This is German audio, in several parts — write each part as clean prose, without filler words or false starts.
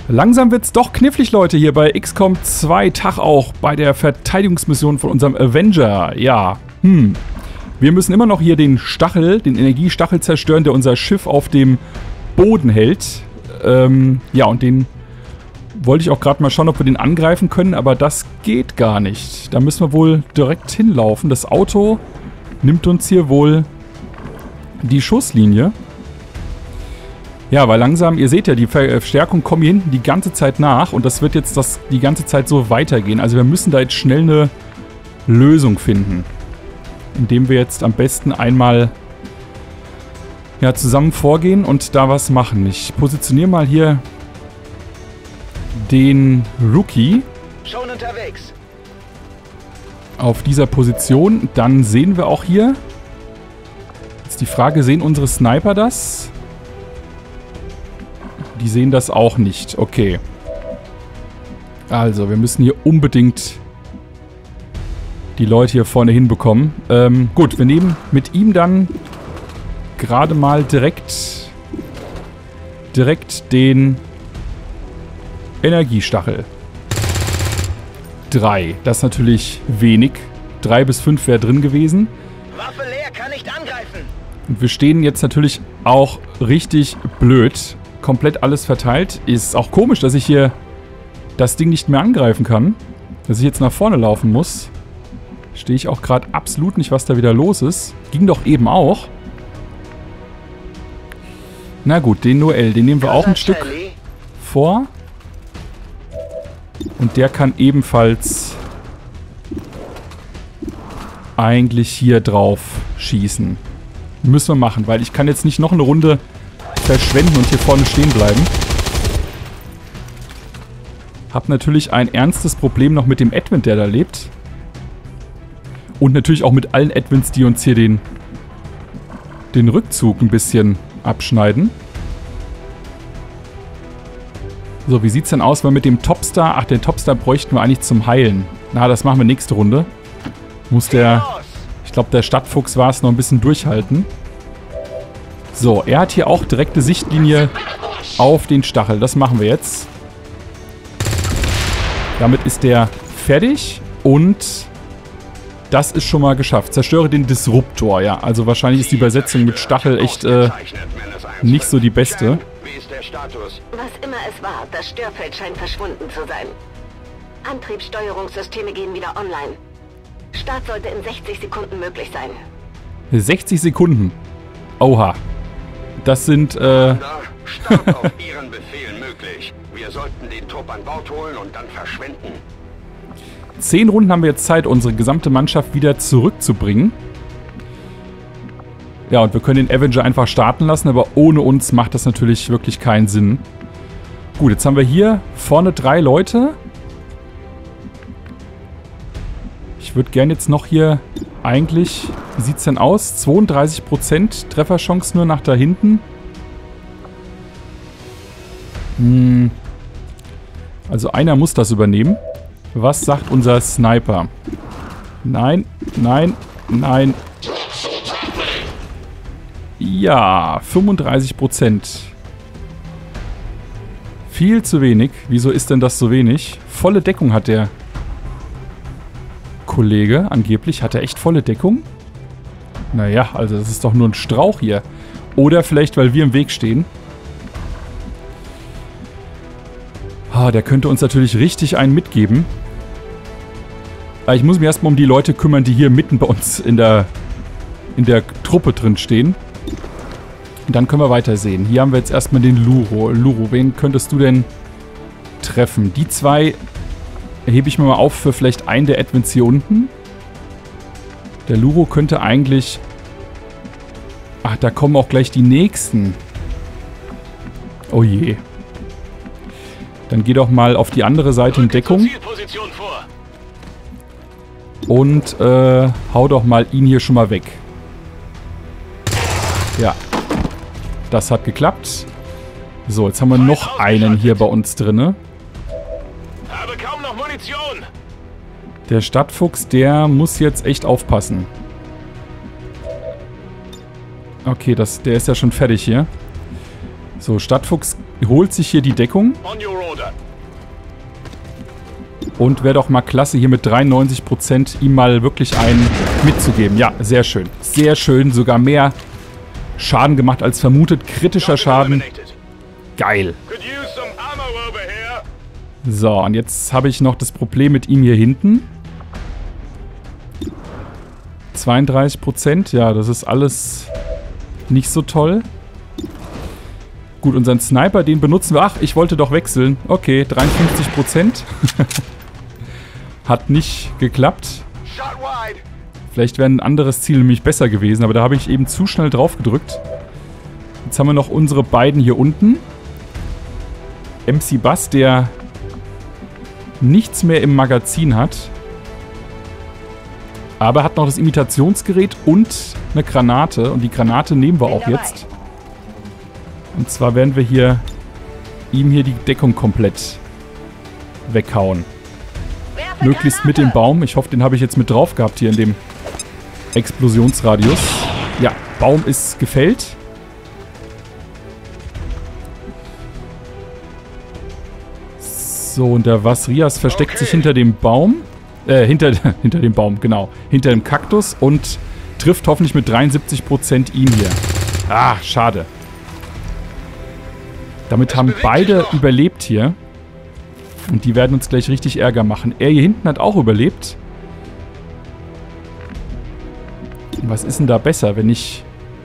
Langsam wird's doch knifflig, Leute, hier bei XCOM 2 Tag auch, bei der Verteidigungsmission von unserem Avenger. Ja, wir müssen immer noch hier den Stachel, den Energiestachel zerstören, der unser Schiff auf dem Boden hält. Ja, und den wollte ich auch gerade mal schauen, ob wir den angreifen können, aber das geht gar nicht. Da müssen wir wohl direkt hinlaufen. Das Auto nimmt uns hier wohl die Schusslinie. Ja, weil langsam, ihr seht ja, die Verstärkungen kommen hier hinten die ganze Zeit nach und das wird jetzt die ganze Zeit so weitergehen. Also wir müssen da jetzt schnell eine Lösung finden, indem wir jetzt am besten einmal ja, zusammen vorgehen und da was machen. Ich positioniere mal hier den Rookie schon unterwegs auf dieser Position. Dann sehen wir auch hier, jetzt die Frage, sehen unsere Sniper das? Die sehen das auch nicht. Okay. Also, wir müssen hier unbedingt die Leute hier vorne hinbekommen. Gut, wir nehmen mit ihm dann gerade mal direkt den Energiestachel. 3. Das ist natürlich wenig. 3 bis 5 wäre drin gewesen. Waffe leer, kann nicht angreifen. Und wir stehen jetzt natürlich auch richtig blöd. Komplett alles verteilt. Ist auch komisch, dass ich hier das Ding nicht mehr angreifen kann. Dass ich jetzt nach vorne laufen muss. Stehe ich auch gerade absolut nicht, was da wieder los ist. Ging doch eben auch. Na gut, den Noel, den nehmen wir auch ein Stück vor. Und der kann ebenfalls eigentlich hier drauf schießen. Müssen wir machen, weil ich kann jetzt nicht noch eine Runde verschwenden und hier vorne stehen bleiben. Hab natürlich ein ernstes Problem noch mit dem Advent, der da lebt. Und natürlich auch mit allen Advents, die uns hier den Rückzug ein bisschen abschneiden. So, wie sieht's denn aus, wenn wir mit dem Topstar... Ach, den Topstar bräuchten wir eigentlich zum Heilen. Na, das machen wir nächste Runde. Muss der... Ich glaube, der Stadtfuchs war es, noch ein bisschen durchhalten. So, er hat hier auch direkte Sichtlinie auf den Stachel. Das machen wir jetzt. Damit ist der fertig und das ist schon mal geschafft. Zerstöre den Disruptor, ja. Also wahrscheinlich ist die Übersetzung mit Stachel echt nicht so die beste. Wie ist der Status? Was immer es war, das Störfeld scheint verschwunden zu sein. Antriebssteuerungssysteme gehen wieder online. Start sollte in 60 Sekunden möglich sein. 60 Sekunden. Oha. Das sind, Start auf Ihren Befehl möglich. Wir sollten den Trupp an Bord holen und dann verschwinden. 10 Runden haben wir jetzt Zeit, unsere gesamte Mannschaft wieder zurückzubringen. Ja, und wir können den Avenger einfach starten lassen, aber ohne uns macht das natürlich wirklich keinen Sinn. Gut, jetzt haben wir hier vorne 3 Leute. Ich würde gerne jetzt noch hier eigentlich... Wie sieht es denn aus? 32% Trefferchance nur nach da hinten. Also einer muss das übernehmen. Was sagt unser Sniper? Nein, nein, nein. Ja, 35%. Viel zu wenig. Wieso ist denn das so wenig? Volle Deckung hat der Kollege. Angeblich hat er echt volle Deckung. Naja, also das ist doch nur ein Strauch hier. Oder vielleicht, weil wir im Weg stehen. Ah, der könnte uns natürlich richtig einen mitgeben. Aber ich muss mich erstmal um die Leute kümmern, die hier mitten bei uns in der Truppe drin stehen. Und dann können wir weitersehen. Hier haben wir jetzt erstmal den Luro. Luro, wen könntest du denn treffen? Die 2 hebe ich mir mal auf für vielleicht einen der Advents hier unten. Der Luro könnte eigentlich... Ach, da kommen auch gleich die nächsten. Oh je. Dann geh doch mal auf die andere Seite in Deckung. Und hau doch mal ihn hier schon mal weg. Ja. Das hat geklappt. So, jetzt haben wir noch einen hier bei uns drinne. Habe kaum noch Munition. Der Stadtfuchs, der muss jetzt echt aufpassen. Okay, der ist ja schon fertig hier. So, Stadtfuchs holt sich hier die Deckung. On your order. Und wäre doch mal klasse, hier mit 93% ihm mal wirklich einen mitzugeben. Ja, sehr schön. Sehr schön. Sogar mehr Schaden gemacht als vermutet. Kritischer Schaden. Geil. So, und jetzt habe ich noch das Problem mit ihm hier hinten. 32%. Ja, das ist alles nicht so toll. Gut, unseren Sniper, den benutzen wir. Ach, ich wollte doch wechseln. Okay, 53%. Hat nicht geklappt. Vielleicht wäre ein anderes Ziel nämlich besser gewesen, aber da habe ich eben zu schnell drauf gedrückt. Jetzt haben wir noch unsere beiden hier unten. MC Bass, der nichts mehr im Magazin hat. Aber er hat noch das Imitationsgerät und eine Granate. Und die Granate nehmen wir auch jetzt. Und zwar werden wir ihm hier die Deckung komplett weghauen. Möglichst mit dem Baum. Ich hoffe, den habe ich jetzt mit drauf gehabt hier in dem Explosionsradius. Ja, Baum ist gefällt. So, und der Vasrias versteckt sich hinter dem Baum. Hinter dem Baum, genau. Hinter dem Kaktus und trifft hoffentlich mit 73% ihn hier. Ah, schade. Damit haben beide überlebt hier. Und die werden uns gleich richtig Ärger machen. Er hier hinten hat auch überlebt. Was ist denn da besser, wenn ich...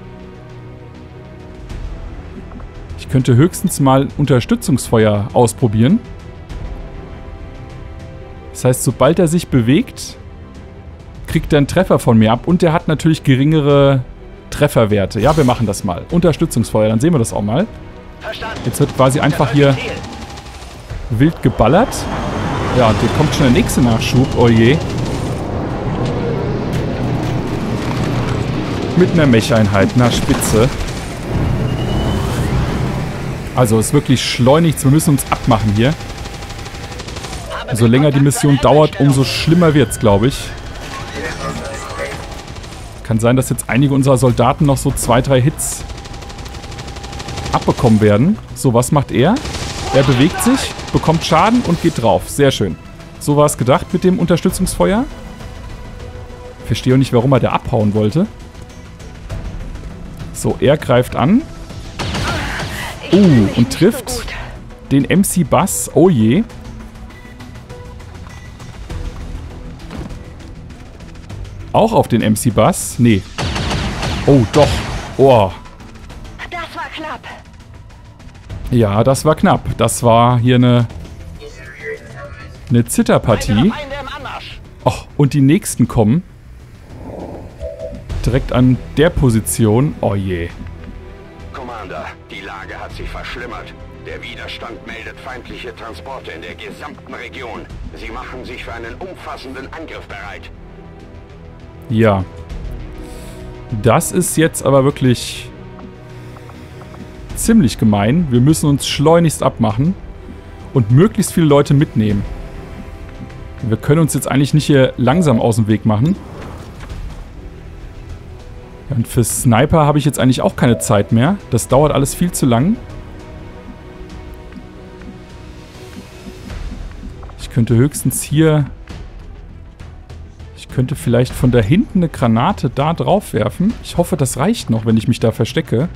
Ich könnte höchstens mal Unterstützungsfeuer ausprobieren. Das heißt, sobald er sich bewegt, kriegt er einen Treffer von mir ab. Und der hat natürlich geringere Trefferwerte. Ja, wir machen das mal. Unterstützungsfeuer, dann sehen wir das auch mal. Jetzt wird quasi einfach hier wild geballert. Ja, und hier kommt schon der nächste Nachschub. Oh je. Mit einer Mech-Einheit. Na, spitze. Also, ist wirklich schleunigst. Wir müssen uns abmachen hier. Also, länger die Mission dauert, umso schlimmer wird's, glaube ich. Kann sein, dass jetzt einige unserer Soldaten noch so 2, 3 Hits abbekommen werden. So, was macht er? Er bewegt sich, bekommt Schaden und geht drauf. Sehr schön. So war es gedacht mit dem Unterstützungsfeuer. Ich verstehe auch nicht, warum er da abhauen wollte. So, er greift an. Und trifft den MC Bass. Oh je. Auch auf den MC Bass? Nee. Oh, doch. Oh. Das war knapp. Ja, das war knapp. Das war hier eine Zitterpartie. Och, und die nächsten kommen. Direkt an der Position. Oh je. Commander, die Lage hat sich verschlimmert. Der Widerstand meldet feindliche Transporte in der gesamten Region. Sie machen sich für einen umfassenden Angriff bereit. Ja. Das ist jetzt aber wirklich ziemlich gemein. Wir müssen uns schleunigst abmachen und möglichst viele Leute mitnehmen. Wir können uns jetzt eigentlich nicht hier langsam aus dem Weg machen. Ja, und für Sniper habe ich jetzt eigentlich auch keine Zeit mehr. Das dauert alles viel zu lang. Ich könnte höchstens hier... Ich könnte vielleicht von da hinten eine Granate da drauf werfen. Ich hoffe, das reicht noch, wenn ich mich da verstecke.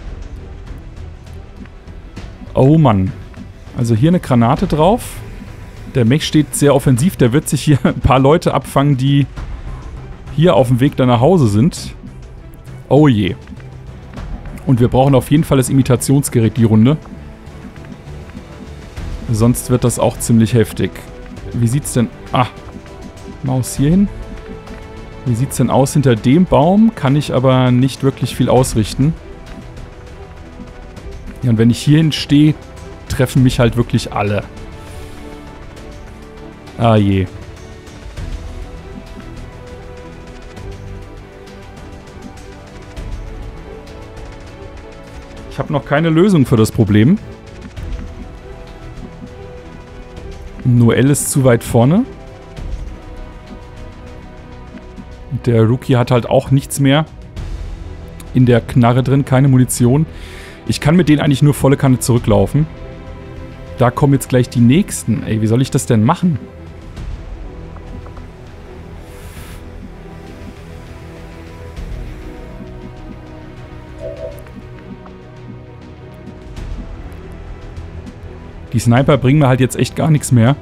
Oh Mann. Also hier eine Granate drauf. Der Mech steht sehr offensiv. Der wird sich hier ein paar Leute abfangen, die hier auf dem Weg da nach Hause sind. Oh je. Und wir brauchen auf jeden Fall das Imitationsgerät die Runde. Sonst wird das auch ziemlich heftig. Wie sieht's denn... Ah, Maus hier hin. Wie sieht's denn aus hinter dem Baum? Kann ich aber nicht wirklich viel ausrichten. Ja, und wenn ich hierhin stehe, treffen mich halt wirklich alle. Ah je. Ich habe noch keine Lösung für das Problem. Noel ist zu weit vorne. Und der Rookie hat halt auch nichts mehr in der Knarre drin, keine Munition. Ich kann mit denen eigentlich nur volle Kanne zurücklaufen. Da kommen jetzt gleich die nächsten. Ey, wie soll ich das denn machen? Die Sniper bringen mir halt jetzt echt gar nichts mehr.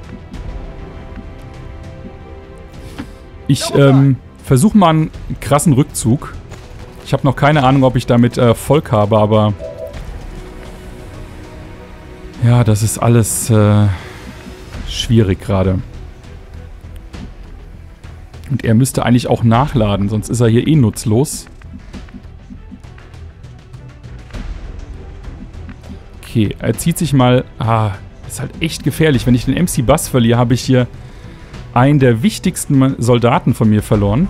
Ich versuche mal einen krassen Rückzug. Ich habe noch keine Ahnung, ob ich damit Erfolg habe, aber... Ja, das ist alles schwierig gerade. Und er müsste eigentlich auch nachladen, sonst ist er hier eh nutzlos. Okay, er zieht sich mal... Ah, das ist halt echt gefährlich. Wenn ich den MC-Bus verliere, habe ich hier einen der wichtigsten Soldaten von mir verloren.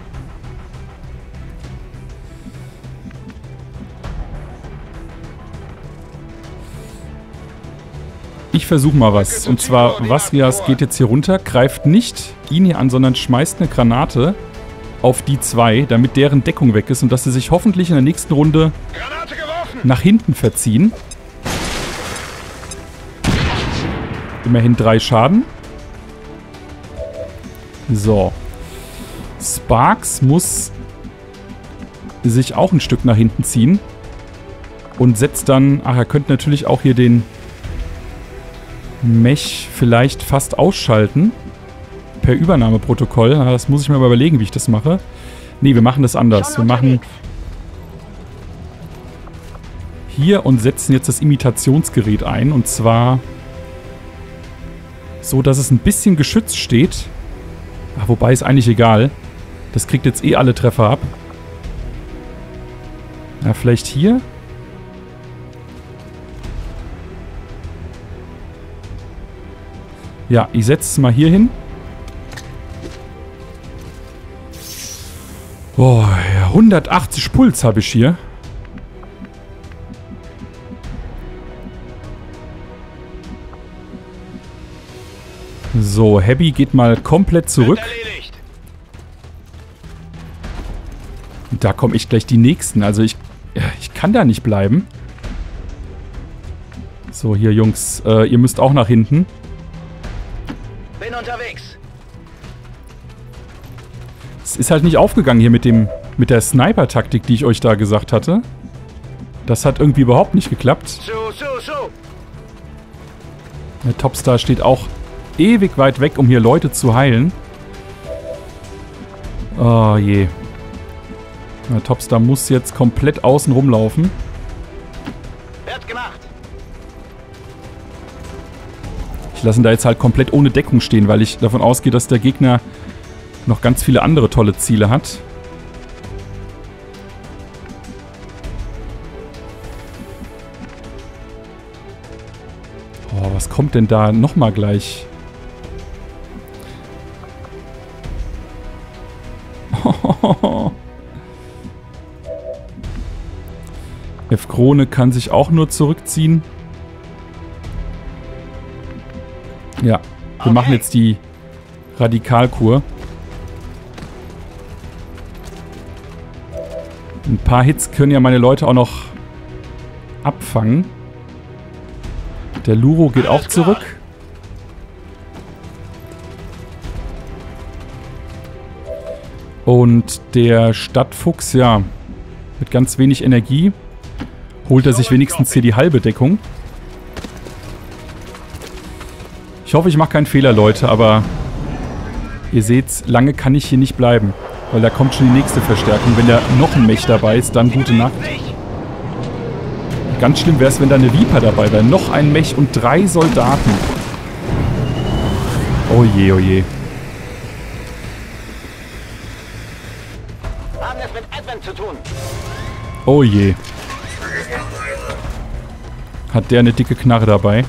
Ich versuche mal was. Und zwar, Vasrias geht jetzt hier runter, greift nicht ihn hier an, sondern schmeißt eine Granate auf die zwei, damit deren Deckung weg ist und dass sie sich hoffentlich in der nächsten Runde nach hinten verziehen. Immerhin 3 Schaden. So. Sparks muss sich auch ein Stück nach hinten ziehen. Und setzt dann... Ach, er könnte natürlich auch hier den Mech vielleicht fast ausschalten. Per Übernahmeprotokoll. Das muss ich mir mal überlegen, wie ich das mache. Nee, wir machen das anders. Wir machen hier und setzen jetzt das Imitationsgerät ein. Und zwar so, dass es ein bisschen geschützt steht. Ach, wobei ist eigentlich egal. Das kriegt jetzt eh alle Treffer ab. Ja, vielleicht hier? Ja, ich setze es mal hier hin. Boah, ja, 180 Puls habe ich hier. So, Heavy geht mal komplett zurück. Und da komme ich gleich die nächsten. Also ich kann da nicht bleiben. So, hier Jungs, ihr müsst auch nach hinten. Bin unterwegs. Es ist halt nicht aufgegangen hier mit der Sniper-Taktik, die ich euch da gesagt hatte. Das hat irgendwie überhaupt nicht geklappt. Der Topstar steht auch ewig weit weg, um hier Leute zu heilen. Oh je. Der Topstar muss jetzt komplett außen rumlaufen. Wird gemacht. Ich lasse ihn da jetzt halt komplett ohne Deckung stehen, weil ich davon ausgehe, dass der Gegner noch ganz viele andere tolle Ziele hat. Oh, was kommt denn da nochmal gleich? F-Krone kann sich auch nur zurückziehen. Ja, wir machen jetzt die Radikalkur. Ein paar Hits können ja meine Leute auch noch abfangen. Der Luro geht auch zurück. Und der Stadtfuchs, ja, mit ganz wenig Energie holt er sich wenigstens hier die halbe Deckung. Ich hoffe, ich mache keinen Fehler, Leute, aber ihr seht's, lange kann ich hier nicht bleiben, weil da kommt schon die nächste Verstärkung. Wenn da noch ein Mech dabei ist, dann gute Nacht. Ganz schlimm wäre es, wenn da eine Viper dabei wäre. Noch ein Mech und 3 Soldaten. Oh je, oh je. Haben es mit Advent zu tun. Oh je. Hat der eine dicke Knarre dabei.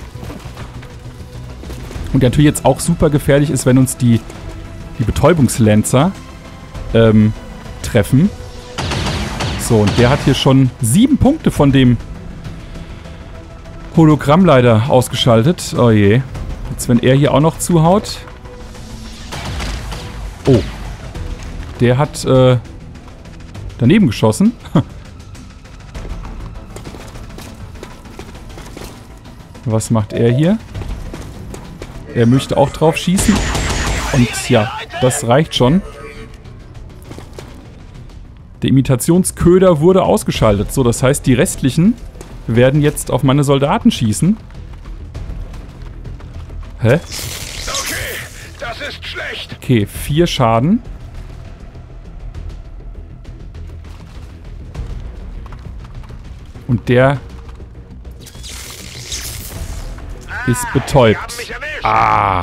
Und der natürlich jetzt auch super gefährlich ist, wenn uns die Betäubungslancer treffen. So, und der hat hier schon 7 Punkte von dem Hologramm leider ausgeschaltet. Oh je. Jetzt, wenn er hier auch noch zuhaut. Oh. Der hat daneben geschossen. Was macht er hier? Er möchte auch drauf schießen. Und ja, das reicht schon. Der Imitationsköder wurde ausgeschaltet. So, das heißt, die restlichen werden jetzt auf meine Soldaten schießen. Hä? Okay, das ist schlecht. Okay, 4 Schaden. Und der ist betäubt. Die haben mich erwischt. Ah.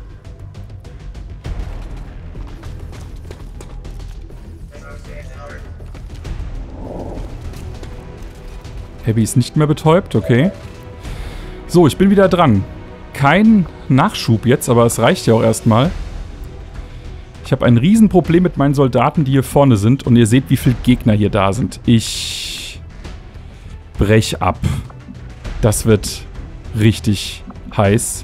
Heavy ist nicht mehr betäubt, okay. So, ich bin wieder dran. Kein Nachschub jetzt, aber es reicht ja auch erstmal. Ich habe ein Riesenproblem mit meinen Soldaten, die hier vorne sind. Und ihr seht, wie viele Gegner hier da sind. Ich brech ab. Das wird richtig heiß.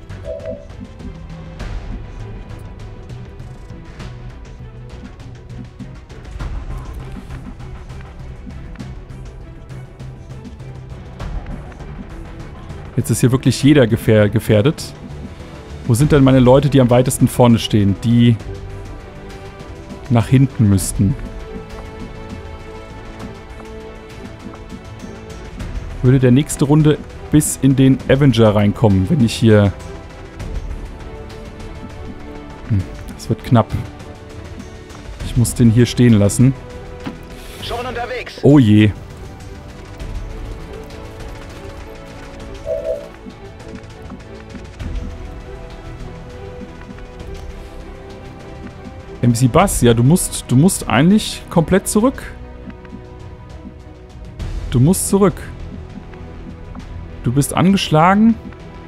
Jetzt ist hier wirklich jeder gefährdet. Wo sind denn meine Leute, die am weitesten vorne stehen? Die nach hinten müssten. Würde der nächste Runde bis in den Avenger reinkommen, wenn ich hier... Das wird knapp. Ich muss den hier stehen lassen. Schon unterwegs. Oh je. MC Bass, ja, du musst eigentlich komplett zurück. Du musst zurück. Du bist angeschlagen.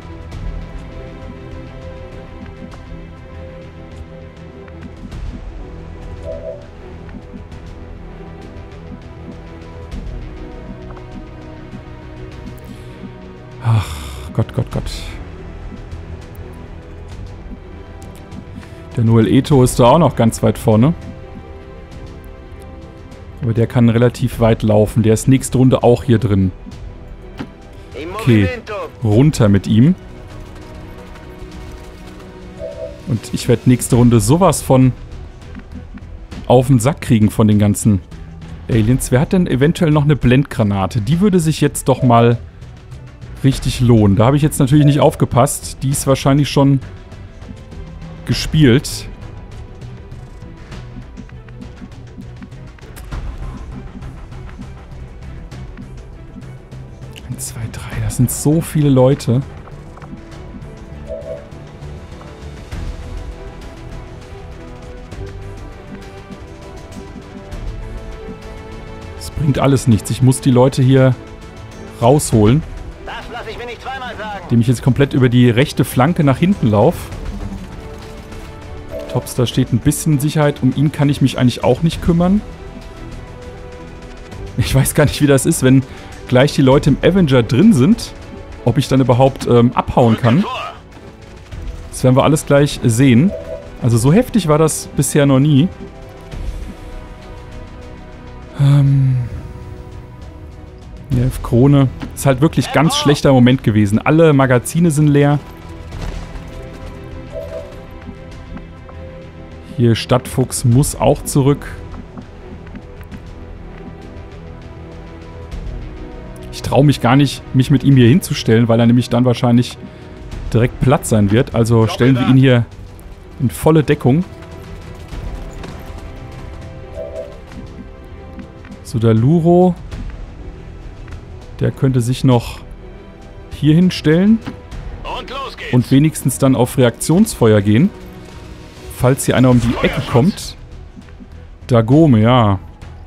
Ach, Gott, Gott, Gott. Der Noel Eto ist da auch noch ganz weit vorne. Aber der kann relativ weit laufen. Der ist nächste Runde auch hier drin. Okay, runter mit ihm. Und ich werde nächste Runde sowas von auf den Sack kriegen von den ganzen Aliens. Wer hat denn eventuell noch eine Blendgranate? Die würde sich jetzt doch mal richtig lohnen. Da habe ich jetzt natürlich nicht aufgepasst. Die ist wahrscheinlich schon gespielt. Eins, zwei, drei. Das sind so viele Leute. Das bringt alles nichts. Ich muss die Leute hier rausholen. Das lasse ich mir nicht zweimal sagen. Indem ich jetzt komplett über die rechte Flanke nach hinten laufe. Topstar steht ein bisschen in Sicherheit. Um ihn kann ich mich eigentlich auch nicht kümmern. Ich weiß gar nicht, wie das ist, wenn gleich die Leute im Avenger drin sind. Ob ich dann überhaupt abhauen kann. Das werden wir alles gleich sehen. Also so heftig war das bisher noch nie. Ja, Krone. Ist halt wirklich ganz schlechter Moment gewesen. Alle Magazine sind leer. Hier Stadtfuchs muss auch zurück. Ich traue mich gar nicht, mich mit ihm hier hinzustellen, weil er nämlich dann wahrscheinlich direkt platt sein wird. Also stellen wir ihn hier in volle Deckung. So, der Luro. Der könnte sich noch hier hinstellen. Und los geht's. Und wenigstens dann auf Reaktionsfeuer gehen. Falls hier einer um die Ecke kommt. Dagome, ja.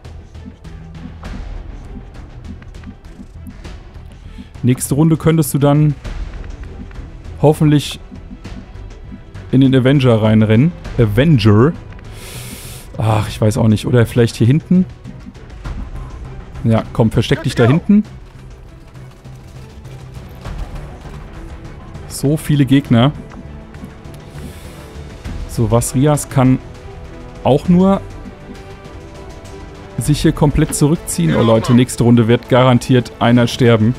Nächste Runde könntest du dann hoffentlich in den Avenger reinrennen. Avenger. Ach, ich weiß auch nicht. Oder vielleicht hier hinten. Ja, komm, versteck dich da hinten. So viele Gegner. So, Vasrias kann auch nur sich hier komplett zurückziehen. Oh Leute, nächste Runde wird garantiert einer sterben.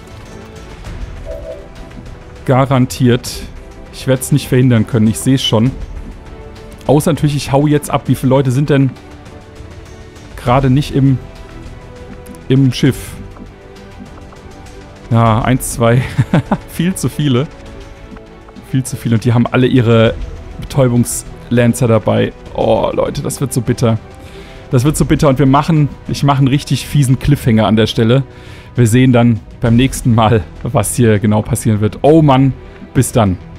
Garantiert. Ich werde es nicht verhindern können, ich sehe es schon. Außer natürlich, ich hau jetzt ab. Wie viele Leute sind denn gerade nicht im Schiff? Ja, 1, 2. Viel zu viele. Viel zu viel. Und die haben alle ihre Betäubungslancer dabei. Oh, Leute, das wird so bitter. Das wird so bitter. Und ich mache einen richtig fiesen Cliffhanger an der Stelle. Wir sehen dann beim nächsten Mal, was hier genau passieren wird. Oh Mann, bis dann.